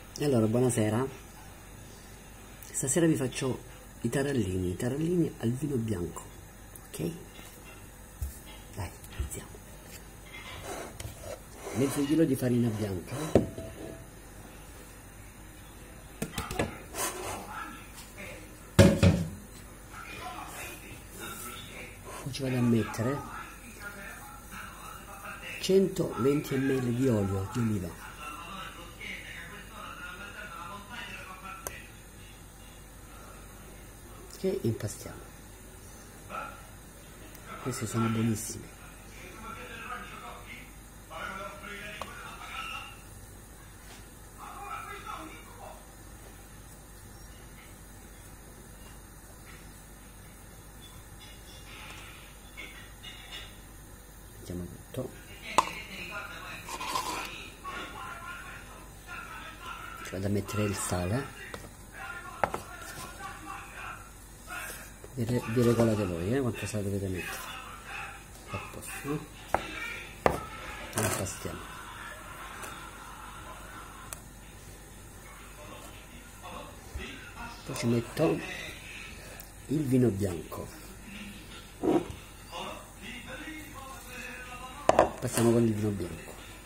E allora, buonasera. Stasera vi faccio i tarallini al vino bianco, ok? Dai, iniziamo. Mezzo chilo di farina bianca. Poi ci vado a mettere 120 ml di olio di oliva. Che impastiamo. Questi sono buonissimi. Mettiamo tutto. Ci vado a mettere il sale. Vi regolate voi, quanto sale dovete mettere. A posto. E impastiamo. Poi ci metto il vino bianco. Passiamo con il vino bianco.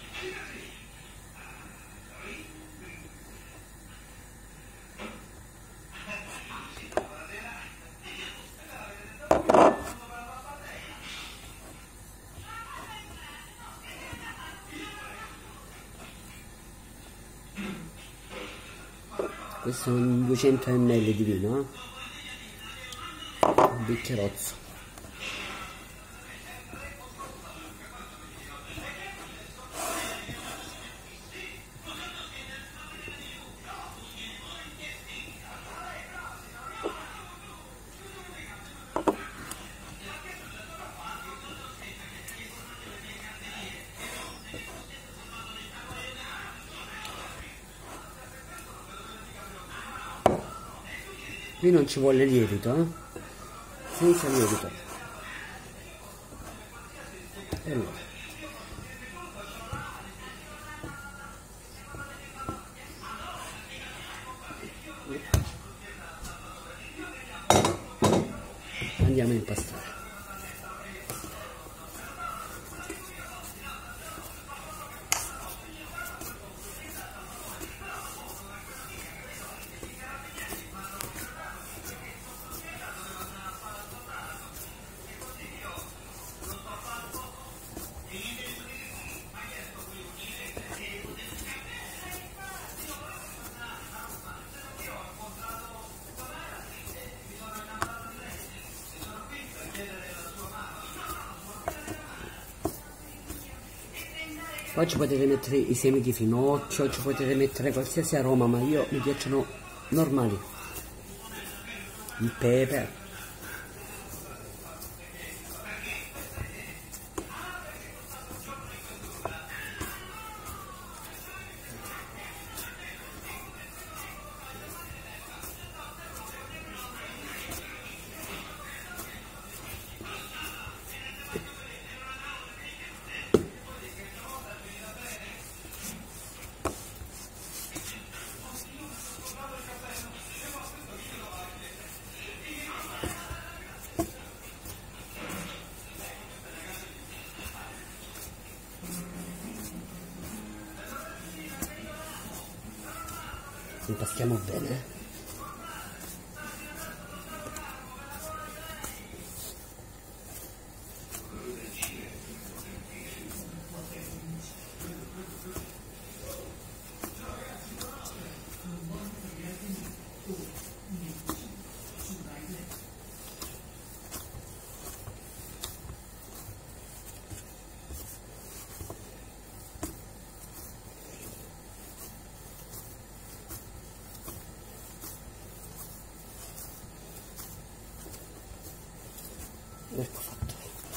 Questo sono 200 ml di vino, un bicchierozzo. Qui non ci vuole lievito, senza lievito. E allora. Andiamo a impastare. Poi ci potete mettere i semi di finocchio, ci potete mettere qualsiasi aroma, ma mi piacciono normali. Il pepe. Impastiamo bene. Ecco fatto.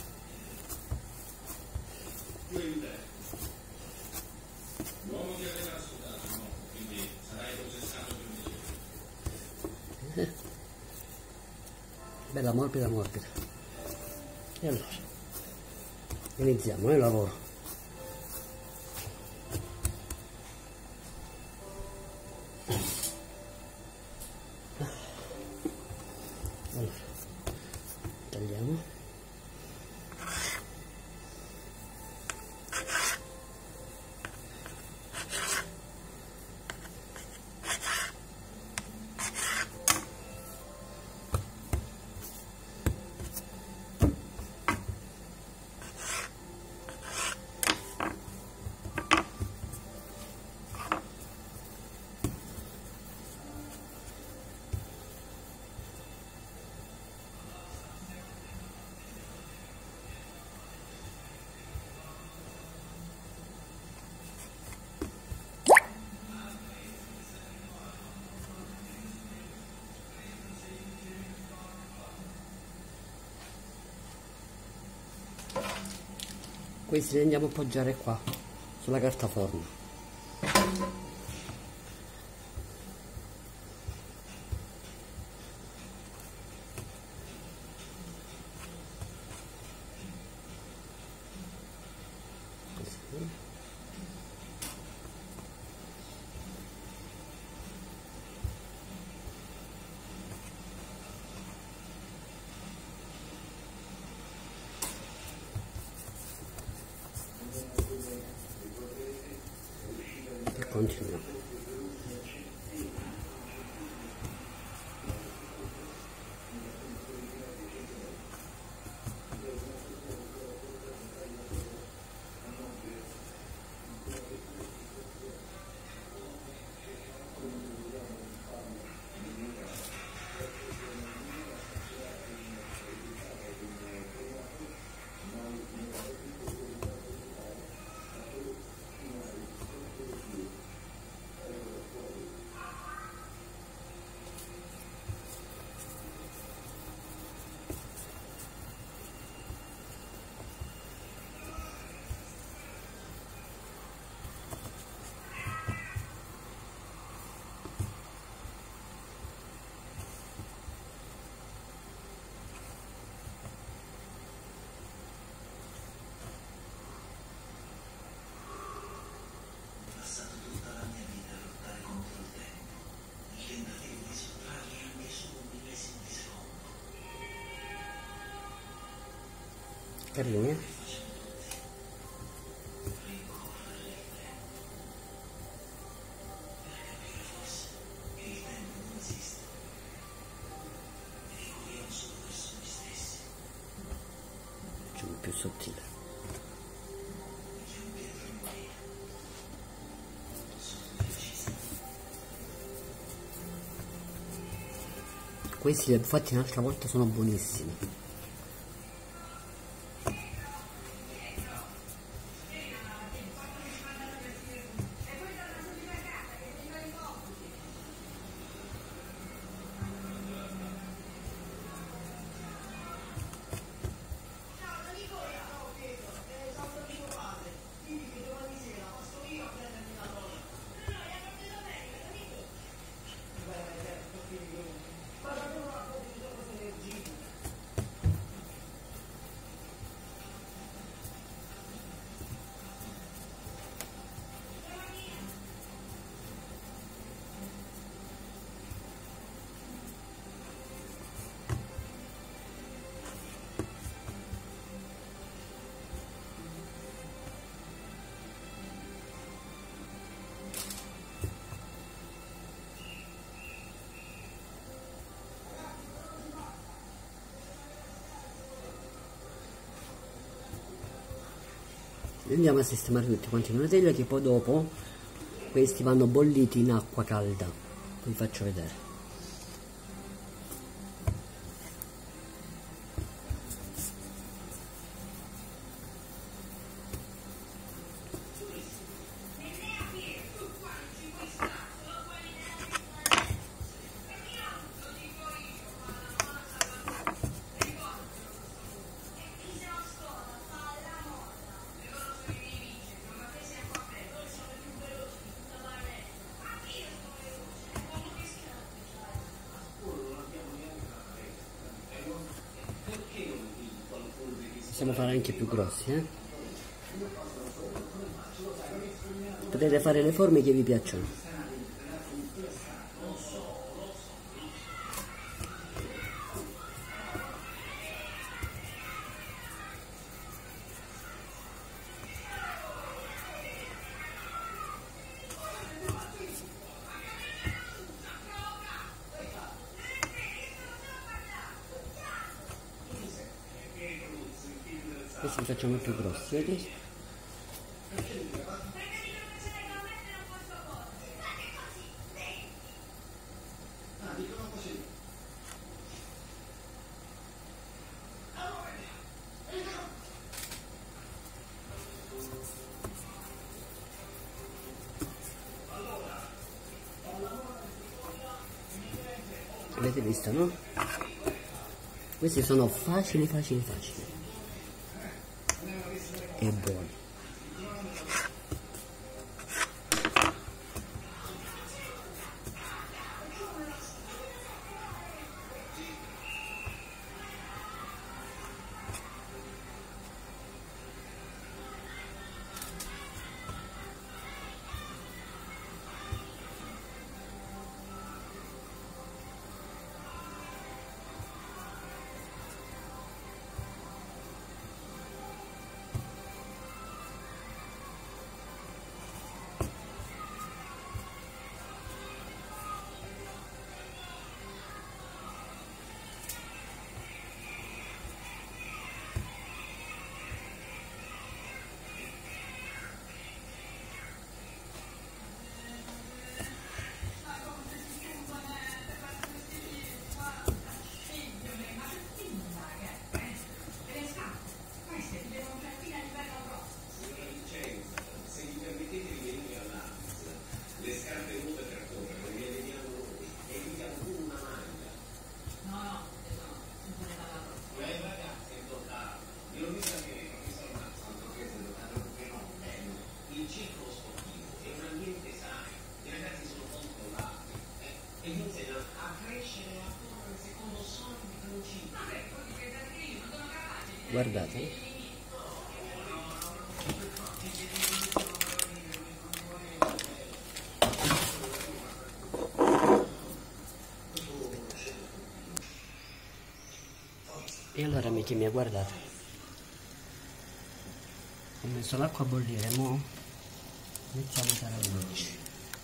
L'uomo che aveva sudato, no, quindi sarai processato per me. Bella morbida morbida. E allora iniziamo il lavoro. Allora, tagliamo. Questi li andiamo a appoggiare qua sulla carta forno. Così. E continuiamo. Carini, eh? Facciamo più sottile. Questi li ho fatti un'altra volta, sono buonissimi. Andiamo a sistemare tutti quanti in una teglia, che poi dopo questi vanno bolliti in acqua calda. Vi faccio vedere. Possiamo fare anche più grossi, eh? Potete fare le forme che vi piacciono. Questi li facciamo più grossi, vedi? Avete visto, no? Questi sono facili e buoni. Guardate. E allora amici miei, guardate. Ho messo l'acqua a bollire, mo iniziamo a usare la luce.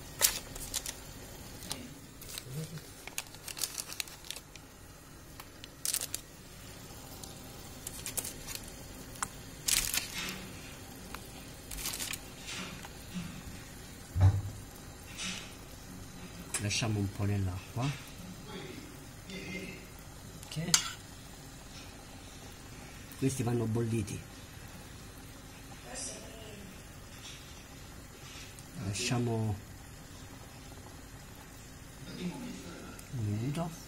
Lasciamo un po' nell'acqua, ok? Questi vanno bolliti, lasciamo un minuto.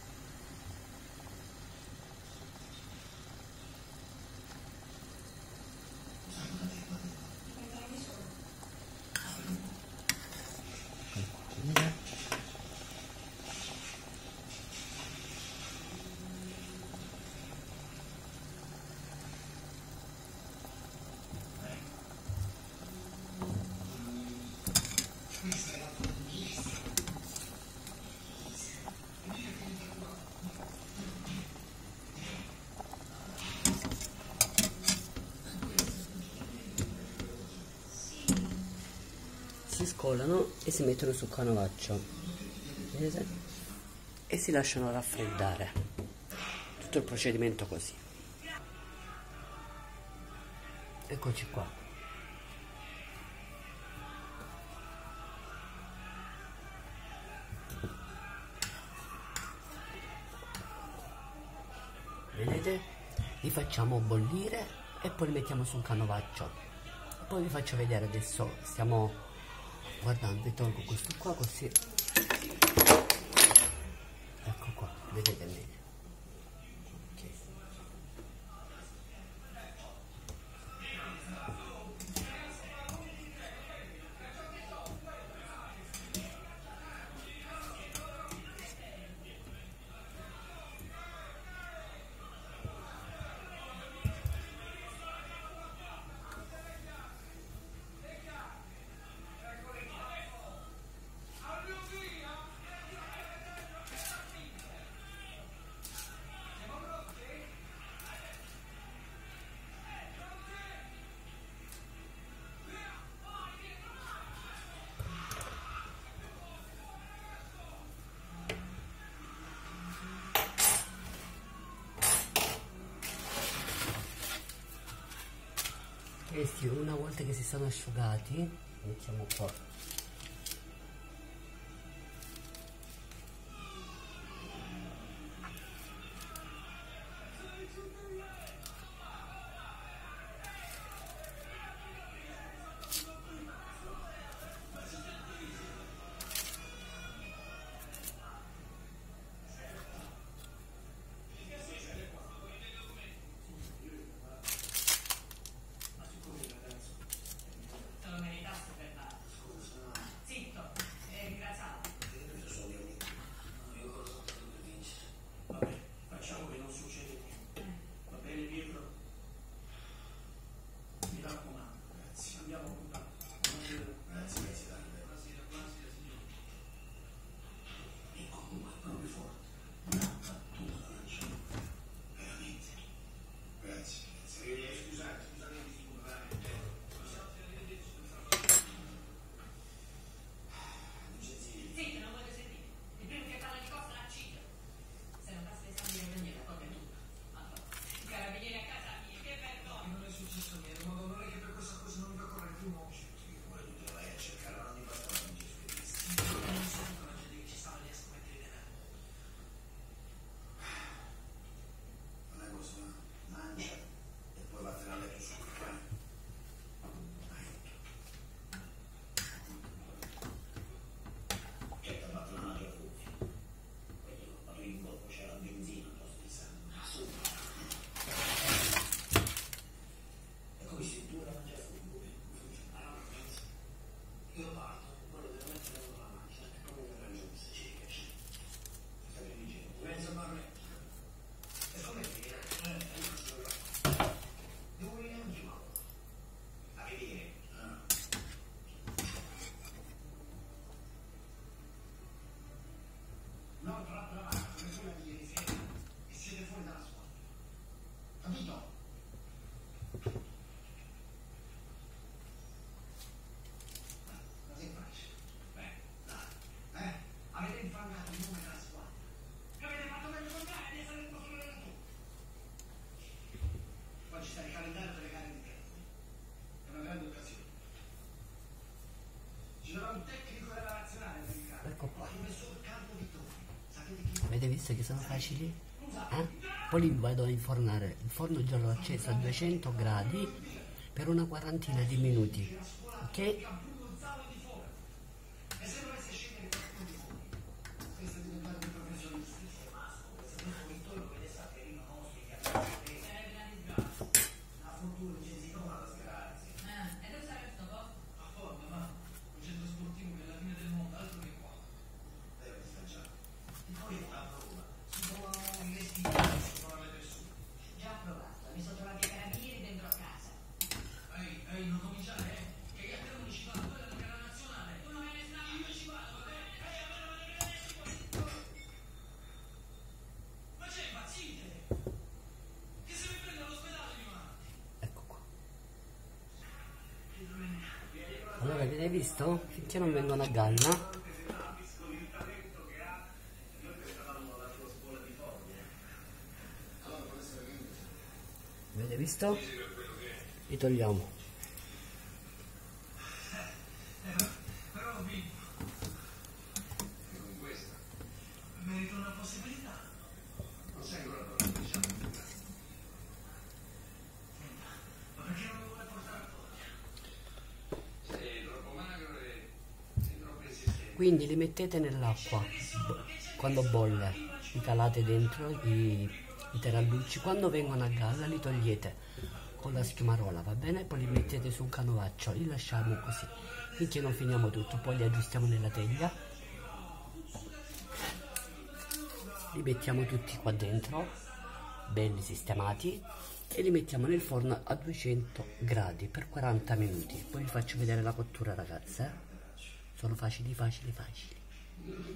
Si scolano e si mettono sul canovaccio, vedete? E si lasciano raffreddare. Tutto il procedimento così. Eccoci qua. Vedete? Li facciamo bollire e poi li mettiamo su un canovaccio. Poi vi faccio vedere adesso, stiamo guardando, vi tolgo questo qua così. Ecco qua, vedete bene. Okay. Questi una volta che si sono asciugati mettiamo qua. Ecco qua. Avete visto che sono facili? Poi li vado a infornare. Il forno già l'ho acceso a 200 gradi per una quarantina di minuti. Ok? Allora avete visto? Finché non vengono a galla. Avete visto? Li togliamo. Merito una possibilità. Non sei quello che diciamo. Ma perché non mi vuole portare a fuori? Sei troppo magro e sei troppo insistente. Quindi li mettete nell'acqua quando bolle, li calate dentro i tarallucci, quando vengono a galla li togliete con la schiumarola, va bene? Poi li mettete su un canovaccio, li lasciamo così finché non finiamo tutto, poi li aggiustiamo nella teglia, li mettiamo tutti qua dentro, belli sistemati, e li mettiamo nel forno a 200 gradi per 40 minuti. Poi vi faccio vedere la cottura, ragazze. Sono facili.